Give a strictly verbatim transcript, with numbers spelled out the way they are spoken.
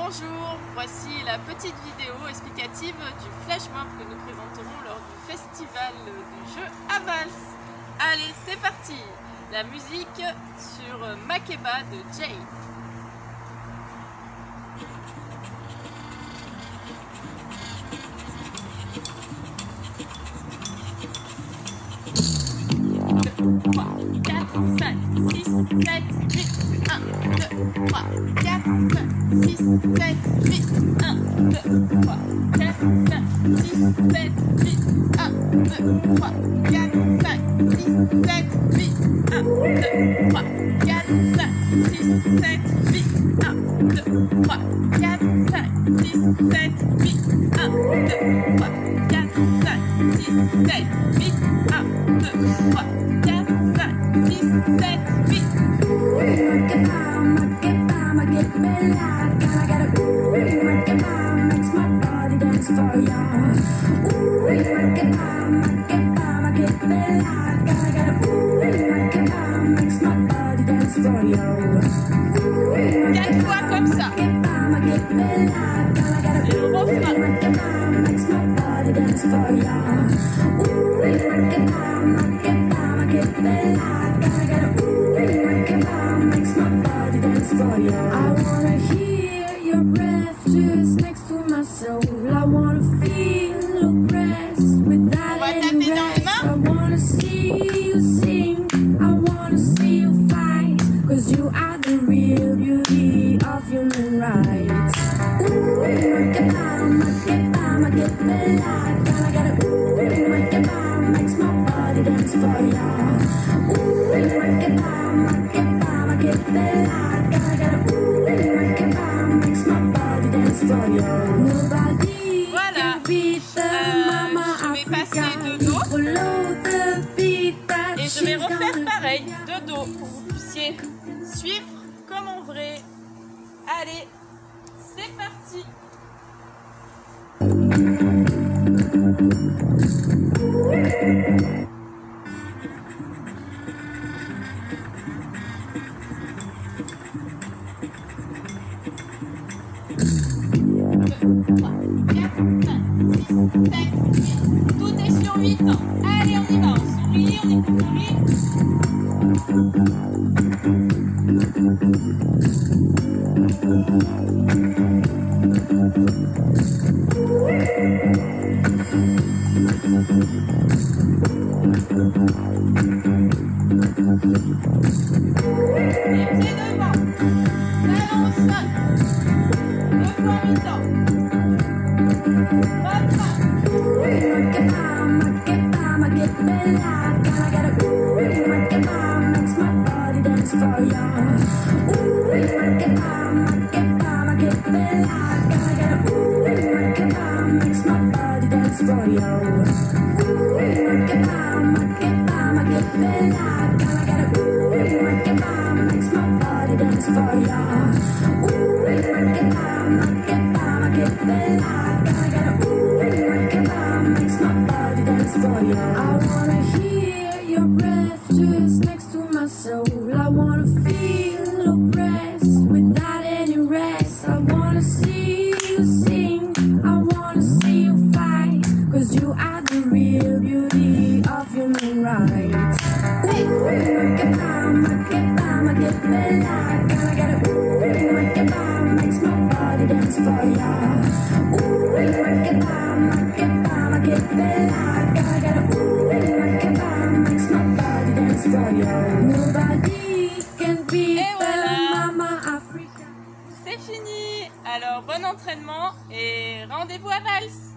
Bonjour, voici la petite vidéo explicative du flash mob que nous présenterons lors du festival du jeu à Valls. Allez, c'est parti. La musique sur Makeba de Jay. trois, quatre, cinq, six, sept, huit. un, deux, trois, quatre, cinq, six, sept, huit. un, deux, trois, quatre, cinq, six, sept, huit. un, deux, trois, quatre, cinq, six, sept, huit. un, deux, trois, quatre, cinq, six, sept, huit. un, deux, trois, quatre, cinq, six, sept, huit. un, deux, trois, quatre, cinq, six, sept, huit. un, deux, trois, quatre, cinq, six, sept, huit. For ya, ooh, Makeba, Makeba, Makeba, gotta get a ooh, Makeba makes my body dance for ya. Quatre fois comme ça. C'est le refrain. Makeba makes my body dance for ya. Ooh, Makeba, Makeba, Makeba, gotta get a ooh, Makeba makes my body dance for ya. I wanna hear your breath just next to my soul. I wanna feel your breath without any rest. I wanna see you sing, I wanna see you fight, cause you are the real beauty of human rights. Ooh, Makeba, Makeba, Makeba, gotta get a ooh, Makeba makes my body dance for ya. Ooh, Makeba, Makeba, Makeba, gotta get a ooh, Makeba makes my body dance for ya. Nobody. Voilà, euh, je vais passer de dos et je vais refaire pareil de dos pour que vous puissiez suivre comme en vrai. Allez, c'est parti. Tout est sur huit ans. Allez, on y va. On sourit, on écoute le les pieds devant. Balance. Deux fois huit ans. For ya, ooh, Makeba, Makeba, Makeba, gotta get a ooh, Makeba makes my body dance for ya. Ooh, Makeba, Makeba, Makeba, gotta get a ooh, Makeba makes my body dance for ya. Ooh, Makeba, Makeba, Makeba, gotta get a ooh, Makeba makes my body dance for ya. I wanna hear your breath just next to my soul. I wanna feel your breath without any rest. I wanna see you sing, I wanna see you fight, cause you are the real beauty of human rights. Ooh, Makeba, Makeba, Makeba, gotta get a ooh, Makeba makes my body dance for ya. Ooh, Makeba, Makeba, Makeba, gotta get a ooh, Makeba makes my body dance for ya. Nobody. Et voilà, c'est fini. Alors bon entraînement et rendez-vous à Valls.